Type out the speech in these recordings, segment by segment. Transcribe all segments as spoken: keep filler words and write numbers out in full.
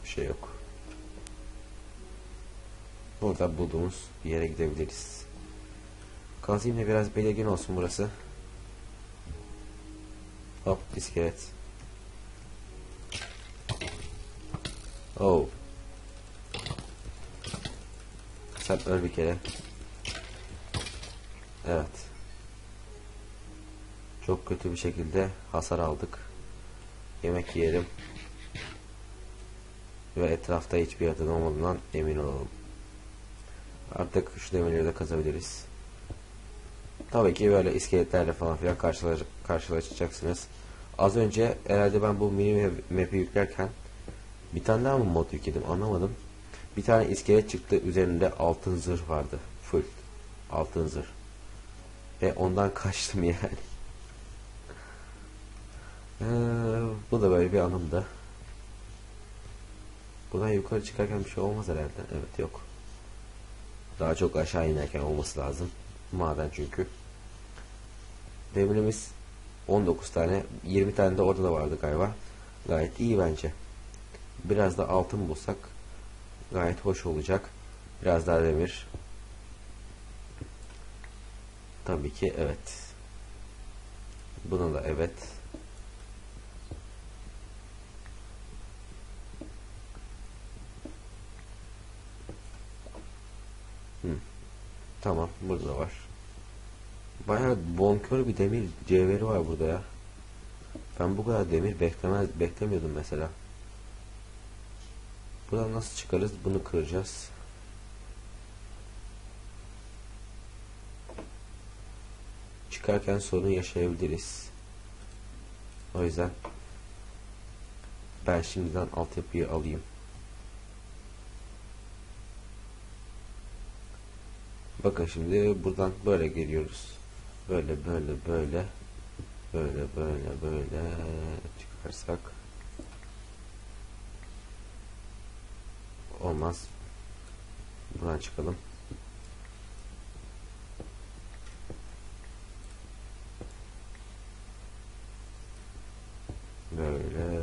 şey yok. Burada bulduğumuz bir yere gidebiliriz. Kazayım da biraz belirgin olsun burası. Hop, iskelet. Oh. Sen öl bir kere. Evet. Çok kötü bir şekilde hasar aldık. Yemek yiyelim. Ve etrafta hiçbir yaratık olmadığından emin olalım. Artık şu demirleri de kazabiliriz. Tabii ki böyle iskeletlerle falan filan karşılaş karşılaşacaksınız. Az önce herhalde ben bu mini map'i yüklerken bir tane daha mı mod yükledim anlamadım. Bir tane iskelet çıktı, üzerinde altın zırh vardı. Full altın zırh. Ve ondan kaçtım yani. ee, bu da böyle bir anımdı. Buradan yukarı çıkarken bir şey olmaz herhalde. Evet, yok. Daha çok aşağı inerken olması lazım. Maden çünkü. Demirimiz on dokuz tane. yirmi tane de orada da vardı galiba. Gayet iyi bence. Biraz da altın bulsak gayet hoş olacak. Biraz daha demir. Tabii ki evet. Buna da evet. Hı. Tamam, burada da var. Bayağı bonkör bir demir cevheri var burada ya. Ben bu kadar demir beklemez beklemiyordum mesela. Buradan nasıl çıkarız? Bunu kıracağız. Çıkarken sorun yaşayabiliriz. O yüzden ben şimdiden altyapıyı alayım. Bakın şimdi buradan böyle geliyoruz. Böyle böyle böyle böyle böyle böyle çıkarsak olmaz. Buradan çıkalım. Böyle.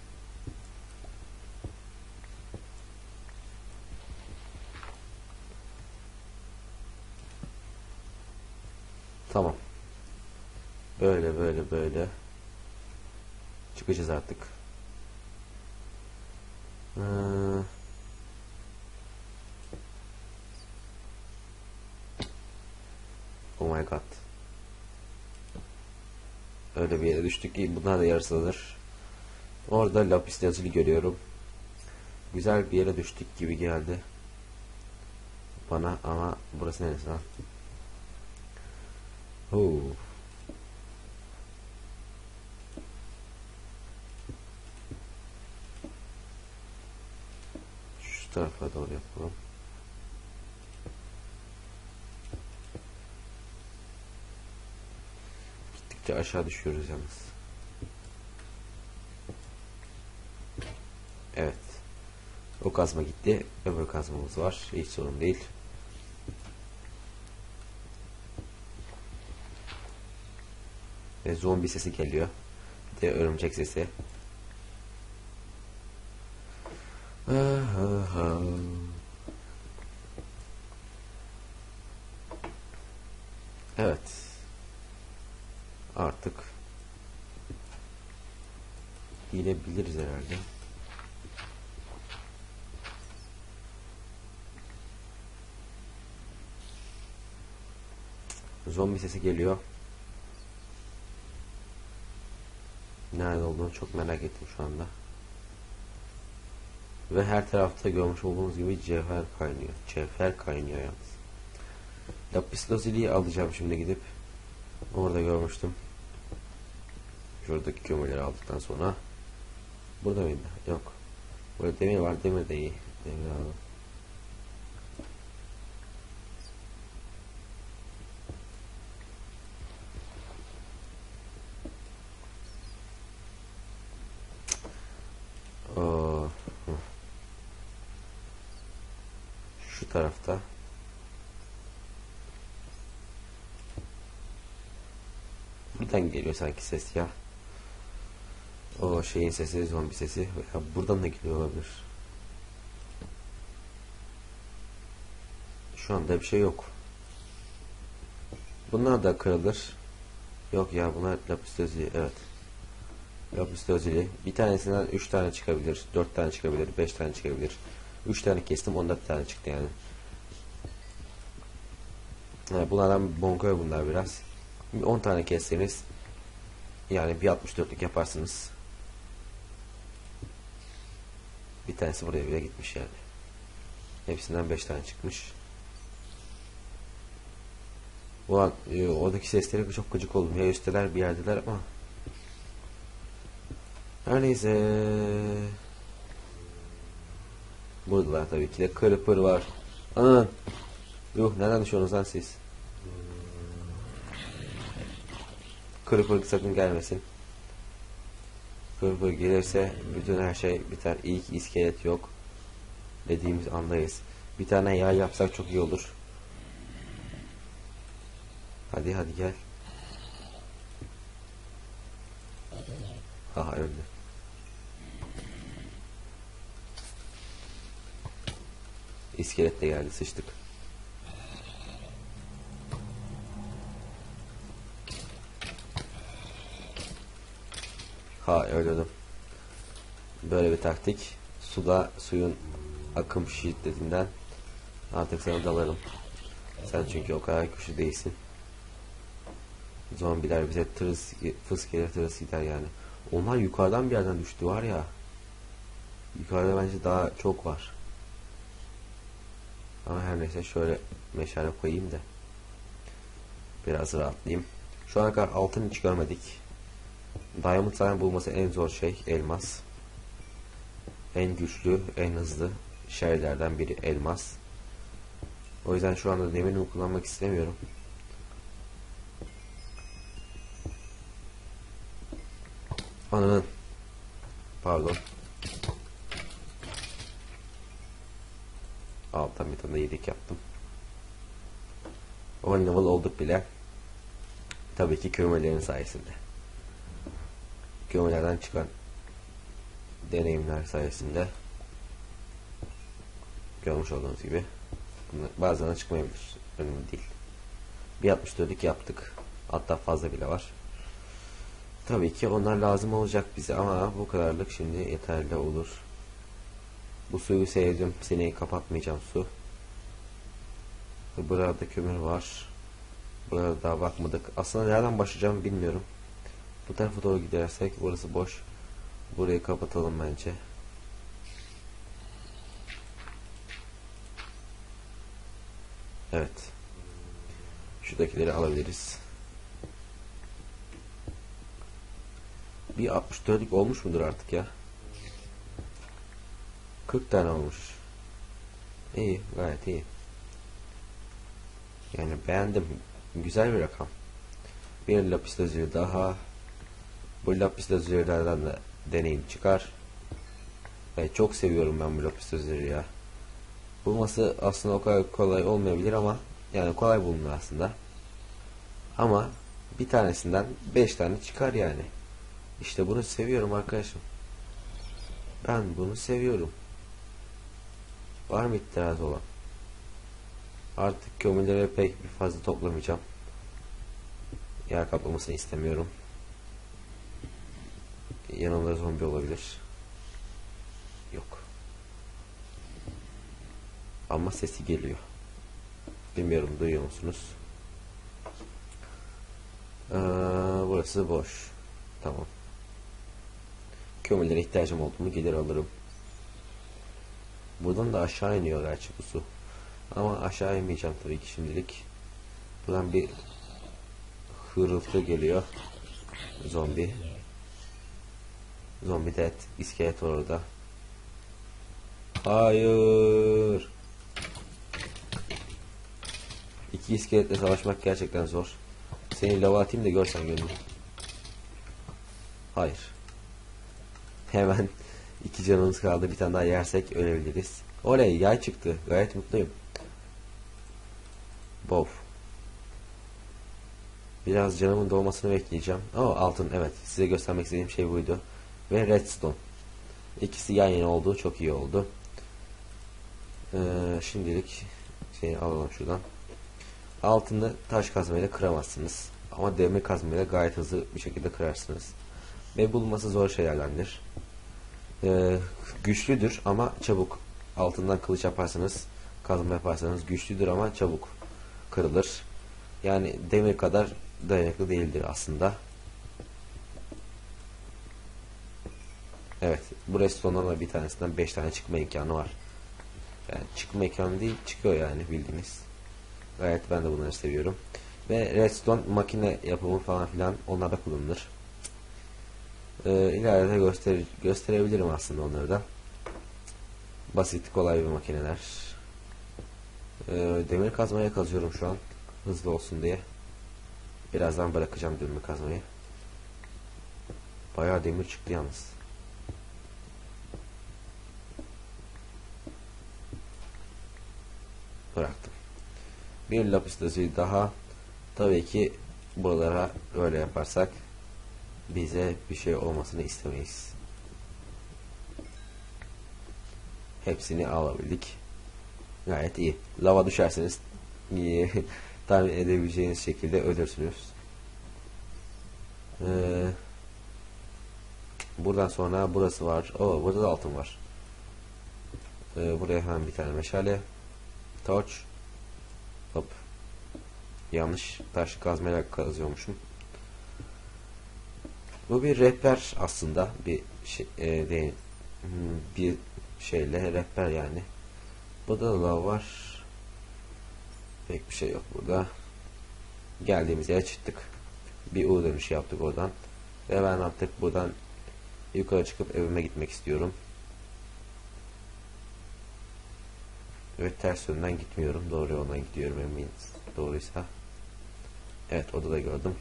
Tamam. Böyle böyle böyle çıkacağız artık. Ee, oh my god. Öyle bir yere düştük ki bunlar da yarısıdır. Orada lapis lazuli görüyorum. Güzel bir yere düştük gibi geldi bana ama burası neresi lan? Oo. Şu tarafa doğru yapalım. Gittikçe aşağı düşüyoruz yalnız. Evet. O kazma gitti. Öbür kazmamız var. Hiç sorun değil. Ve zombi sesi geliyor. Bir de örümcek sesi. Evet. Artık gidebiliriz herhalde. Zombi sesi geliyor. Nerede olduğunu çok merak ettim şu anda. Ve her tarafta görmüş olduğunuz gibi cevher kaynıyor. Cevher kaynıyor yalnız. Lapis lazuli'yi alacağım şimdi gidip. Orada görmüştüm. Şuradaki kömürleri aldıktan sonra. Burada mıydı? Yok. Burada demir var. Demir de iyi. Demir alalım. Oo. Şu tarafta. Buradan geliyor sanki ses ya. O şeyin sesi, zombi sesi. Veya buradan da geliyor olabilir. Şu anda bir şey yok. Bunlar da kırılır. Yok ya, bunlar lapis lazuli. Evet. Lapis lazuli. Bir tanesinden üç tane çıkabilir. dört tane çıkabilir. beş tane çıkabilir. üç tane kestim. onda bir tane çıktı yani. yani bunlardan bonkoy bunlar biraz. on tane kesseniz yani bir altmış dörtlük yaparsınız. Bir tanesi buraya bile gitmiş yani. Hepsinden beş tane çıkmış. Ulan e, oradaki sesleri çok gıcık oldum. Ya üsteler bir yerdeler ama. Her neyse. Buradalar tabii ki de. Kırpır var. Anan. Yuh, nereden düşüyorsunuz lan siz? Kırpır sakın gelmesin. Kırpır gelirse bütün her şey biter. İyi ki iskelet yok dediğimiz andayız. Bir tane yay yapsak çok iyi olur. Hadi hadi gel. Aha, öldü. İskelet de geldi, sıçtık. Ha, öldürdüm. Böyle bir taktik. Suda suyun akım şiddetinden artık sana dalarım. Sen çünkü o kadar güçlü değilsin. Zombiler bize tırıs fıs gelir tırıs gider yani. Onlar yukarıdan bir yerden düştü var ya. Yukarıda bence daha çok var. Ama her neyse, şöyle meşale koyayım da biraz rahatlayayım. Şu ana kadar altın hiç görmedik. Diamond zaten bulması en zor şey elmas. En güçlü, en hızlı şeylerden biri elmas. O yüzden şu anda demirimi kullanmak istemiyorum. Ananın. Pardon. Alttan bir tane yedik yaptım. on level olduk bile. Tabii ki kömürlerin sayesinde. Kömürlerden çıkan deneyimler sayesinde. Görmüş olduğunuz gibi. Bazen çıkmayabilir. Önemli değil. Bir altmış dörtlük yaptık. Hatta fazla bile var. Tabii ki onlar lazım olacak bize ama bu kadarlık şimdi yeterli olur. Bu suyu sevdim. Seni kapatmayacağım su. Burada kömür var. Burada daha bakmadık. Aslında nereden başlayacağımı bilmiyorum. Bu tarafa doğru gidersek burası boş. Burayı kapatalım bence. Evet. Şuradakileri alabiliriz. Bir altmış dörtlük olmuş mudur artık ya? kırk tane olmuş. İyi, gayet iyi. Yani beğendim. Güzel bir rakam. Bir lapis lazuli daha. Bu lapis lazulilerden de deneyim çıkar. Evet, çok seviyorum ben bu lapis lazuli ya. Bulması aslında o kadar kolay olmayabilir ama yani kolay bulunur aslında. Ama bir tanesinden beş tane çıkar yani. İşte bunu seviyorum arkadaşım. Ben bunu seviyorum. Var mı itiraz olan? Artık kömürleri pek bir fazla toplamayacağım. Yer kaplamasını istemiyorum. Yanımda zombi olabilir. Yok. Ama sesi geliyor. Bilmiyorum, duyuyor musunuz? Ee, burası boş. Tamam. Kömürlere ihtiyacım oldu mu gelir alırım. Buradan da aşağı iniyor gerçi bu su. Ama aşağı inmeyeceğim tabii ki şimdilik. Buradan bir hırıltı geliyor. Zombi. Zombi dead. İskelet orada. Hayır. İki iskeletle savaşmak gerçekten zor. Seni lava atayım da görsen gönlüm. Hayır. Hemen iki canımız kaldı. Bir tane daha yersek ölebiliriz. Oley, yay çıktı. Gayet mutluyum. Bof. Biraz canımın dolmasını bekleyeceğim. Oh, altın, evet. Size göstermek istediğim şey buydu. Ve redstone. İkisi yan yana olduğu çok iyi oldu. Ee, şimdilik şeyi alalım şuradan. Altını taş kazmayla kıramazsınız. Ama demir kazmayla gayet hızlı bir şekilde kırarsınız. Ve bulması zor şeylerdendir. Ee, güçlüdür ama çabuk. Altından kılıç yaparsanız, kazma yaparsanız güçlüdür ama çabuk kırılır. Yani demir kadar dayanıklı değildir aslında. Evet, bu restondan bir tanesinden beş tane çıkma imkanı var. Yani çıkma imkanı değil, çıkıyor yani bildiğiniz. Gayet ben de bunları seviyorum. Ve redstone makine yapımı falan filan onlarda kullanılır. Ee, ileride göster gösterebilirim aslında onları da. Basit, kolay bir makineler. Ee, demir kazmaya kazıyorum şu an. Hızlı olsun diye. Birazdan bırakacağım demir kazmayı. Bayağı demir çıktı yalnız. Bıraktım. Bir lapis lazuli daha. Tabii ki buralara öyle yaparsak bize bir şey olmasını istemeyiz. Hepsini alabildik. Gayet iyi. Lava düşerseniz tahmin edebileceğiniz şekilde ölürsünüz. Ee, buradan sonra burası var. Oo, burada da altın var. Ee, buraya hemen bir tane meşale. Torch. Hop. Yanlış taş kazmayla kazıyormuşum. Bu bir rehber aslında. Bir şey, e, değil, bir şeyle rehber yani. Burada da lav var. Pek bir şey yok burada. Geldiğimiz yere çıktık. Bir U dönüşü yaptık oradan. Ve ben artık buradan yukarı çıkıp evime gitmek istiyorum. Ve ters yönden gitmiyorum. Doğru yoldan gidiyorum eminiz. Doğruysa. Evet, odada gördüm.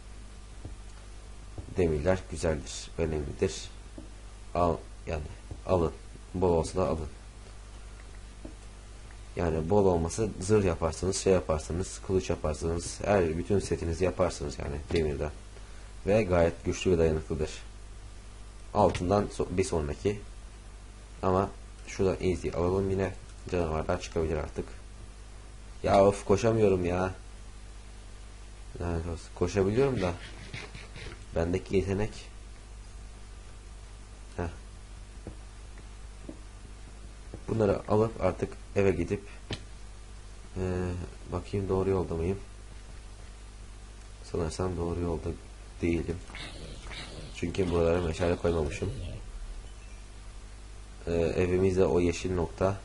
Demirler güzeldir. Önemlidir. Al, yani alın. Bol olsa da alın. Yani bol olması zırh yaparsınız, şey yaparsınız, kılıç yaparsınız, her bütün setinizi yaparsınız yani demirden. Ve gayet güçlü ve dayanıklıdır. Altından bir sonraki. Ama şuradan easy alalım yine. Canavarlar çıkabilir artık. Ya of, koşamıyorum ya. Yani koşabiliyorum da bendeki yetenek. Heh. Bunları alıp artık eve gidip ee, bakayım doğru yolda mıyım? Sanırsam doğru yolda değilim. Çünkü buralara meşale koymamışım. Ee, evimizde o yeşil nokta.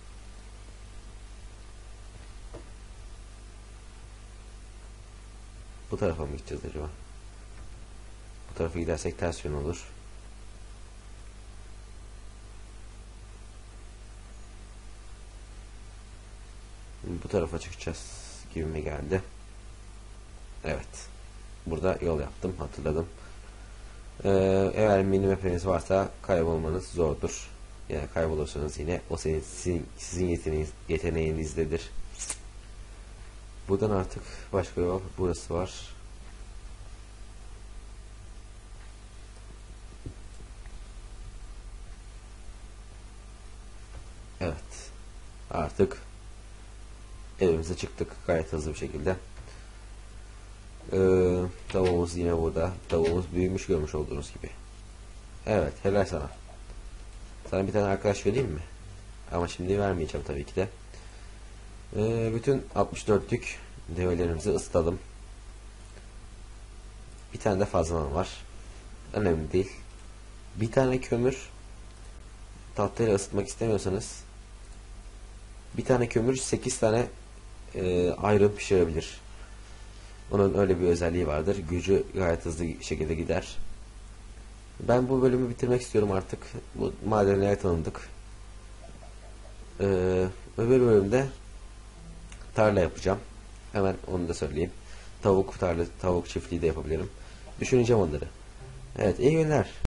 Bu tarafa mı gideceğiz acaba? Bu tarafa gidersek ters yön olur. Bu tarafa çıkacağız gibime geldi. Evet. Burada yol yaptım, hatırladım. Ee, eğer minimap'iniz varsa kaybolmanız zordur. Yani kaybolursanız yine o senin, sizin, sizin yeteneğiniz, yeteneğinizdedir. Buradan artık başka yol burası var. Evet. Artık evimize çıktık gayet hızlı bir şekilde. Ee, tavuğumuz yine burada. Tavuğumuz büyümüş, görmüş olduğunuz gibi. Evet, helal sana. Sana bir tane arkadaş vereyim mi? Ama şimdi vermeyeceğim tabii ki de. Ee, bütün altmış dörtlük develerimizi ısıtalım. Bir tane de fazladan var. Önemli değil. Bir tane kömür tahtayla ısıtmak istemiyorsanız bir tane kömür sekiz tane e, ayrı pişirebilir. Onun öyle bir özelliği vardır. Gücü gayet hızlı şekilde gider. Ben bu bölümü bitirmek istiyorum artık. Bu madenlere tanıdık. Ee, öbür bölümde tarla yapacağım. Hemen onu da söyleyeyim. Tavuk tarla, tavuk çiftliği de yapabilirim. Düşüneceğim onları. Evet, iyi günler.